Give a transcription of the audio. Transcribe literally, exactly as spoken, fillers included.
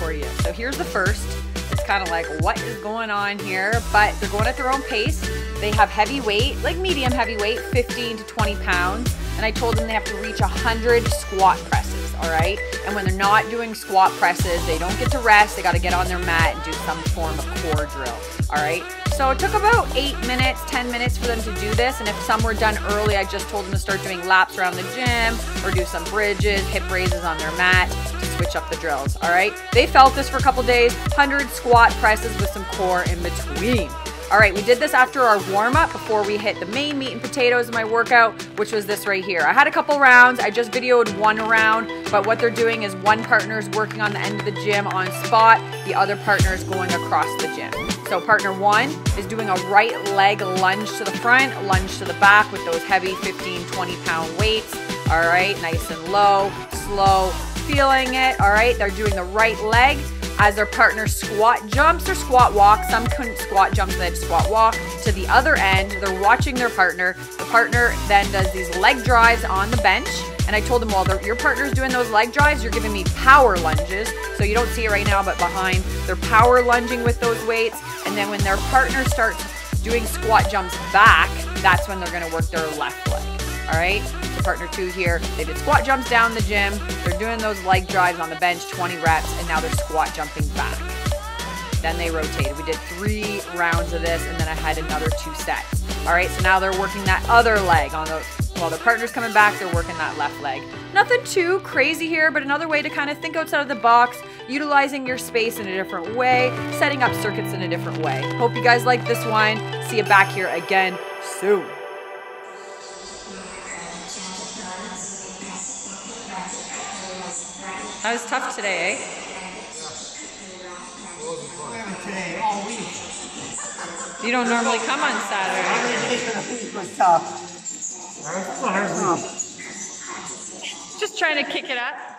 for you. So here's the first. It's kind of like, what is going on here? But they're going at their own pace. They have heavy weight, like medium heavy weight, fifteen to twenty pounds. And I told them they have to reach one hundred squat presses, all right? And when they're not doing squat presses, they don't get to rest. They got to get on their mat and do some form of core drill, all right? So it took about eight minutes, ten minutes for them to do this. And if some were done early, I just told them to start doing laps around the gym or do some bridges, hip raises on their mat to switch up the drills, all right? They felt this for a couple days, one hundred squat presses with some core in between. All right, we did this after our warm-up before we hit the main meat and potatoes of my workout, which was this right here. I had a couple rounds. I just videoed one round, but what they're doing is one partner is working on the end of the gym on spot, the other partner is going across the gym. So partner one is doing a right leg lunge to the front, lunge to the back with those heavy fifteen, twenty pound weights. All right, nice and low, slow, feeling it. All right, they're doing the right leg as their partner squat jumps or squat walks. Some couldn't squat jump, so they had to squat walk to the other end. They're watching their partner. The partner then does these leg drives on the bench. And I told them, well, your partner's doing those leg drives, you're giving me power lunges. So you don't see it right now, but behind, they're power lunging with those weights. And then when their partner starts doing squat jumps back, that's when they're gonna work their left leg. All right, so partner two here, they did squat jumps down the gym. They're doing those leg drives on the bench, twenty reps, and now they're squat jumping back. Then they rotated. We did three rounds of this, and then I had another two sets. All right, so now they're working that other leg on the, while their partner's coming back, they're working that left leg. Nothing too crazy here, but another way to kind of think outside of the box, utilizing your space in a different way, setting up circuits in a different way. Hope you guys like this one. See you back here again soon. That was tough today, eh? Today, all week. You don't normally come on Saturday. It was tough. Just trying to kick it up.